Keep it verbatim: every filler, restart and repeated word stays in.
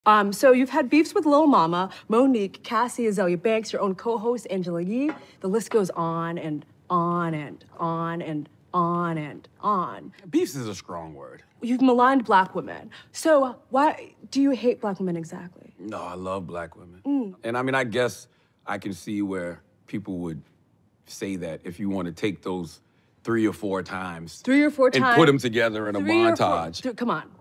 Um, so you've had beefs with Lil Mama, Monique, Cassie, Azalea Banks, your own co-host, Angela Yee. The list goes on and on and on and on and on. Beefs is a strong word. You've maligned black women. So why do you hate black women exactly? No, I love black women. Mm. And I mean, I guess I can see where people would say that if you want to take those three or four times. Three or four and times. put them together in a Three or four- montage. th- Come on.